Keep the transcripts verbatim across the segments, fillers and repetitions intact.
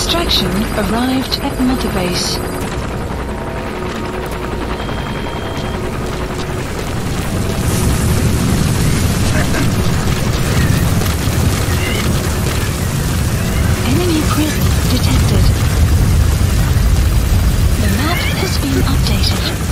Extraction arrived at Mother Base. Enemy presence detected. The map has been updated.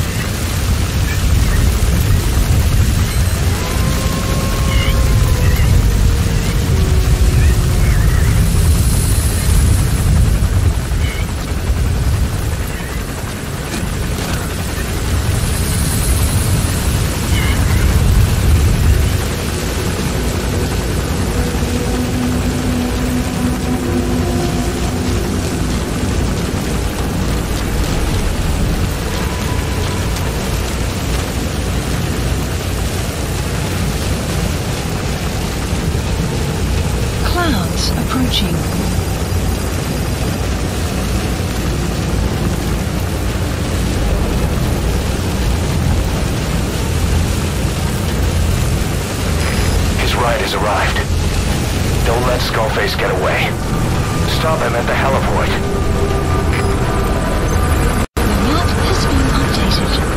Approaching. His ride has arrived. Don't let Skullface get away. Stop him at the heliport. The map has been updated.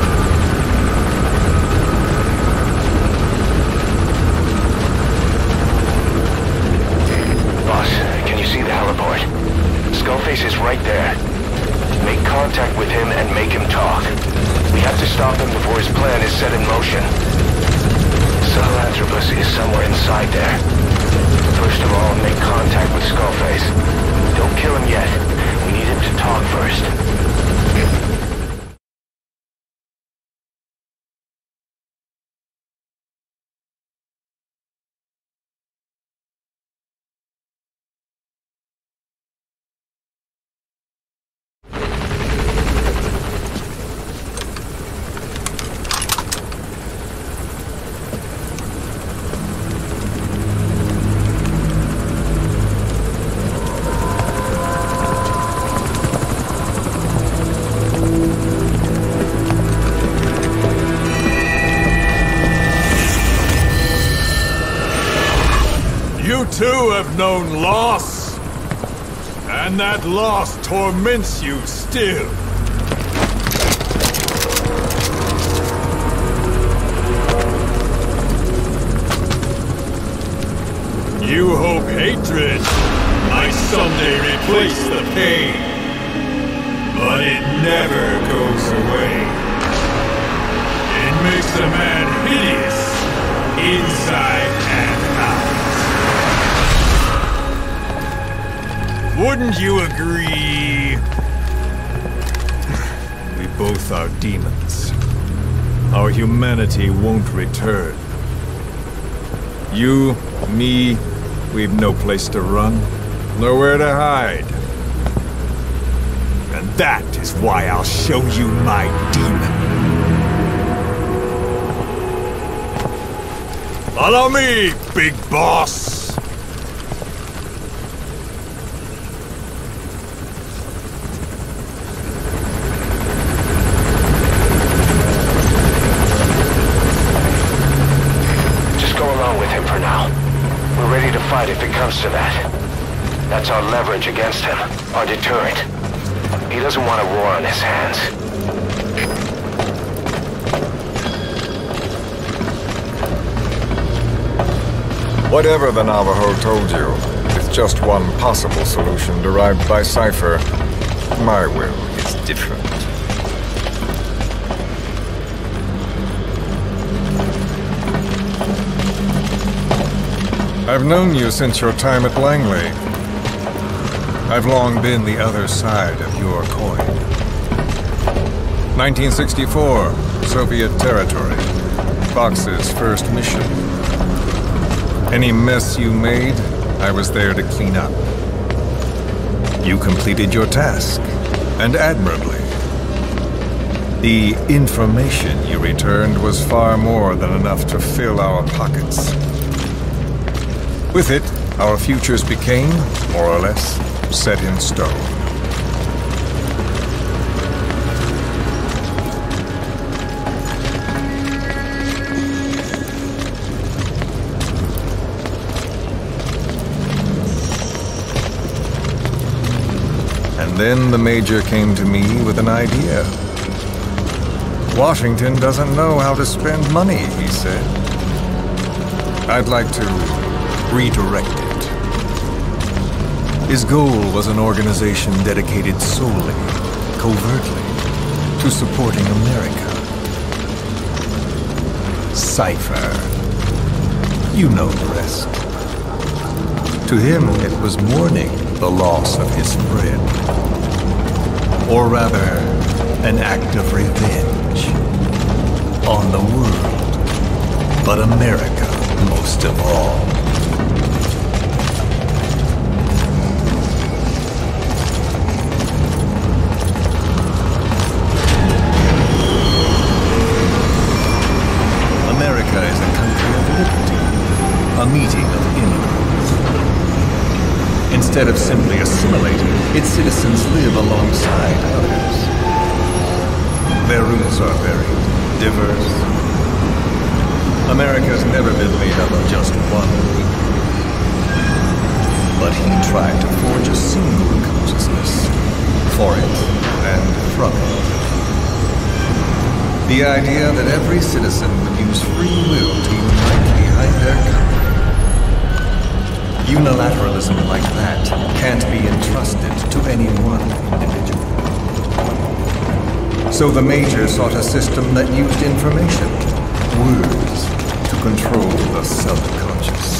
Skullface is right there. Make contact with him and make him talk. We have to stop him before his plan is set in motion. Sahelanthropus is somewhere inside there. First of all, make contact with Skullface. Don't kill him yet. We need him to talk first. You too have known loss, and that loss torments you still. You hope hatred might someday replace the pain, but it never goes away. It makes a man hideous, inside and out. Wouldn't you agree? We both are demons. Our humanity won't return. You, me, we've no place to run, nowhere to hide. And that is why I'll show you my demon. Follow me, big boss! If it comes to that. That's our leverage against him, our deterrent. He doesn't want a war on his hands. Whatever the Navajo told you, it's just one possible solution derived by Cypher. My will is different. I've known you since your time at Langley. I've long been the other side of your coin. nineteen sixty-four, Soviet territory. Fox's first mission. Any mess you made, I was there to clean up. You completed your task, and admirably. The information you returned was far more than enough to fill our pockets. With it, our futures became, more or less, set in stone. Then the Major came to me with an idea. Washington doesn't know how to spend money, he said. I'd like to redirect it. His goal was an organization dedicated solely, covertly, to supporting America. Cypher. You know the rest. To him, it was mourning the loss of his friend. Or rather, an act of revenge on the world, but America most of all. America is a country of liberty, a meeting of immigrants. Instead of simply assimilating, its citizens live alongside others. Their roots are very diverse. America's never been made up of just one people. But he tried to forge a single consciousness for it and from it. The idea that every citizen would use free will to unite behind their country. Unilateralism like that can't be entrusted to any one individual. So the Major sought a system that used information, words, to control the subconscious.